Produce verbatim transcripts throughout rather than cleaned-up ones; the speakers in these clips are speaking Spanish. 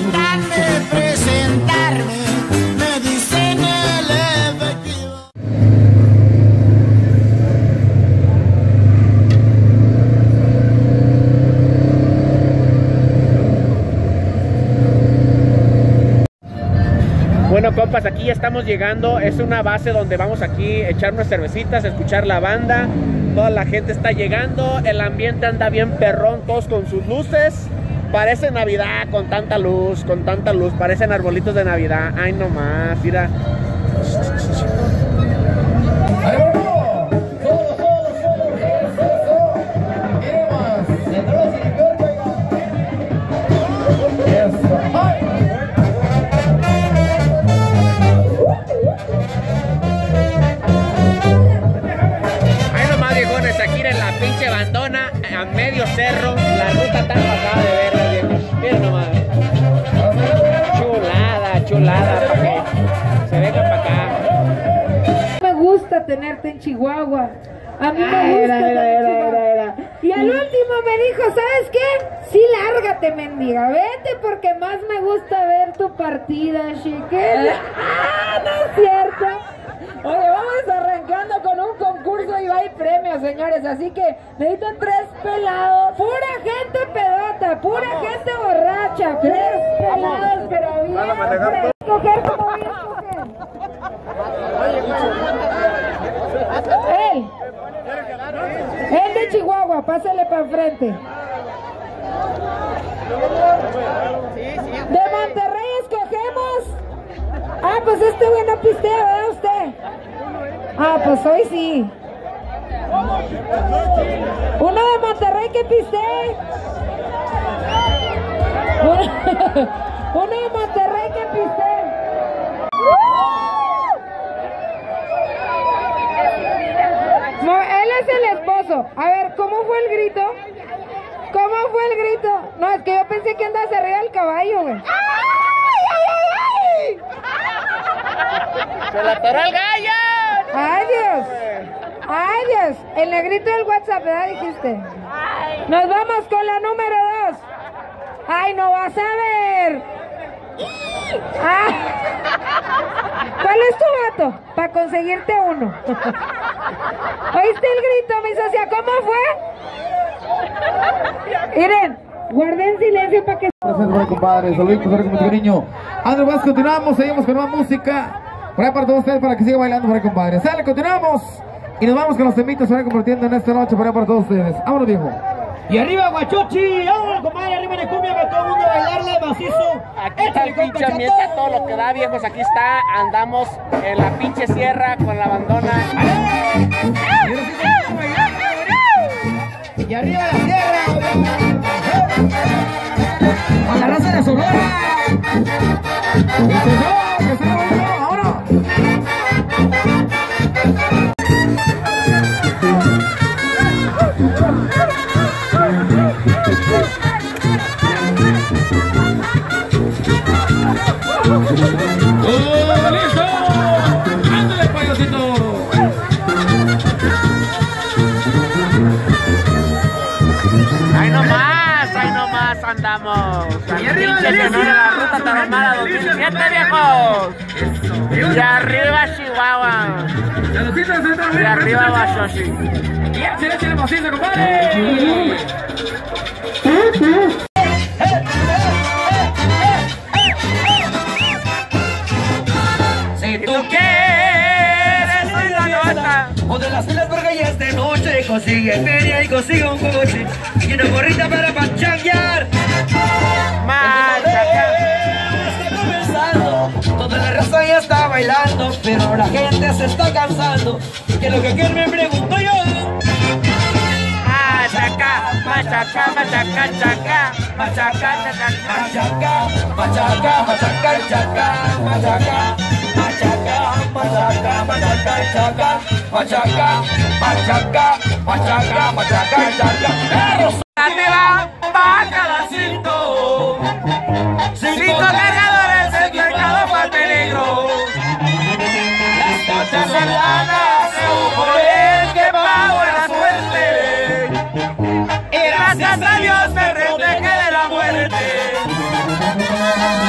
tratan de presentarme, me dicen el efectivo. Bueno, compas, aquí ya estamos llegando. Es una base donde vamos aquí a echar unas cervecitas, a escuchar la banda. Toda la gente está llegando, el ambiente anda bien perrón, todos con sus luces. Parece Navidad con tanta luz, con tanta luz, parecen arbolitos de Navidad. Ay, no más, mira. Bandona a medio cerro, la ruta tan pasada de verla, viejo. Miren nomás. Chulada, chulada, para que se vengan para acá. Me gusta tenerte en Chihuahua. A mí me Ay, gusta. era, era, era, era, era. Y al último me dijo, ¿sabes qué? Sí, lárgate, mendiga. Vete porque más me gusta ver tu partida, chiquel. Ah, no es cierto. Oye, vamos arrancando con un concurso y hay premios, señores. Así que necesitan tres pelados. Pura gente pedota, pura vamos. Gente borracha. Tres pelados, pero bien. Vamos a escoger como voy a escoger. ¡Ey! El de Chihuahua, pásale para enfrente. De Monterrey escogemos. Ah, pues este güey no pistea, ¿verdad usted? Ah, pues hoy sí. Uno de Monterrey que pistee. Uno de Monterrey que pistee. No, él es el esposo. A ver, ¿cómo fue el grito? ¿Cómo fue el grito? No, es que yo pensé que andas arriba del caballo, güey. ¡Se la atoró el gallo! ¡Ay, Dios! ¡Ay, Dios! El negrito del WhatsApp, ¿verdad? Dijiste. Nos vamos con la número dos. ¡Ay, no vas a ver! Ah. ¿Cuál es tu vato? Para conseguirte uno. ¿Oíste el grito, mi socia? ¿Cómo fue? Miren, guarden silencio para que... Gracias, compadre. Saludos, con mucho cariño. Andrés, más continuamos, seguimos con más música. Por ahí para todos ustedes, para que sigan bailando, por ahí, compadre. Sale, continuamos. Y nos vamos con los temitas, se van compartiendo en esta noche, por ahí para todos ustedes. Vámonos, viejo. Y arriba, Guachochi. Vámonos, compadre, arriba de cumbia, para todo el mundo bailarle macizo. Aquí está el pinche ambiente, todo lo que da, viejos. Aquí está, andamos en la pinche sierra con la bandona. Y arriba la sierra. Con la raza de Sonora. ¡Que se va, ahora! ¡Oh, listo! ¡Ándale, payasito! Ahí nomás, ahí nomás andamos. Y arriba pinche la Sonora, la ruta tarahumara dos mil siete, viejos. Y arriba Chihuahua. Y arriba Guachochi. Y échale, échale macizo, compadre. Si tú quieres ir la nota o de las filas vergallas de noche, consigue feria y consigue un coche y una gorrita para pachanguear. Machaca. Está comenzando, toda la raza ya está bailando, pero la gente se está cansando. ¿Qué es lo que quiere? Me pregunto yo. Machaca, machaca, machaca, chaca. Machaca, machaca, Machaca, machaca, machaca, chaca, machaca, machaca, machaca, machaca, chaca, machaca, machaca, machaca, machaca, chaca. Arriba, baja la cinto. Cinco cargadores, el mercado fue peligro. Las noches en lana se mujer que va buena suerte. Y gracias a Dios me protege de la muerte.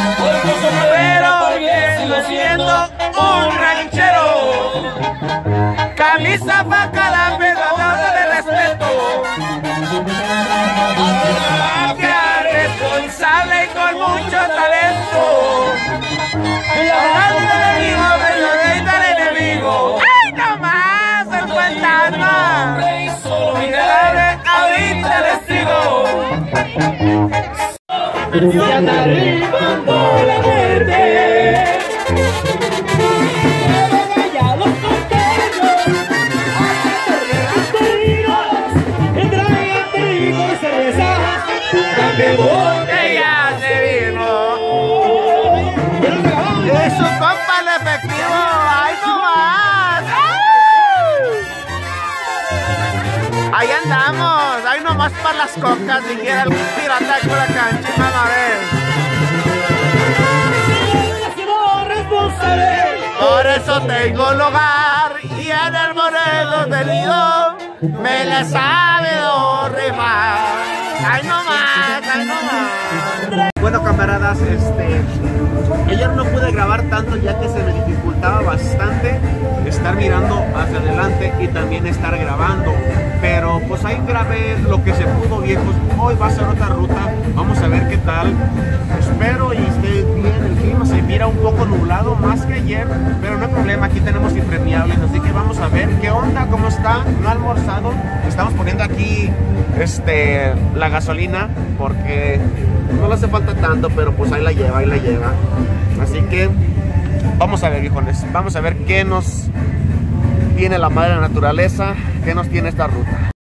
un ranchero. Camisa pa' cada pedazo de respeto. Responsable y con mucho talento. Hablando del enemigo, periodista del enemigo. ¡Ay, no más! ¡El fantasma! Ahorita les digo. Se anda arribando la muerte. Botellas de vino. Es su compa el efectivo. ¡Ay, no más! Ahí andamos. Ahí nomás para las cocas. Dijera el pirata con la cancha. Vamos a ver. Por eso tengo lugar. Y en el Morelos del Nido me la sabe rimar. ¡Ay, no más! ¡Ay, no más! Bueno, camaradas, este... ayer no pude grabar tanto ya que se me dificultaba bastante estar mirando hacia adelante y también estar grabando. Pero pues ahí grabé lo que se pudo, viejos. Hoy va a ser otra ruta. Vamos a ver qué tal. Espero y esté bien. El clima se mira un poco nublado más que ayer, pero no hay problema. Aquí tenemos impermeables, así que vamos a ver qué onda, cómo está. No ha almorzado. Estamos poniendo aquí este, la gasolina porque no le hace falta tanto, pero pues ahí la lleva, ahí la lleva. Así que vamos a ver, viejones. Vamos a ver qué nos tiene la madre naturaleza, qué nos tiene esta ruta.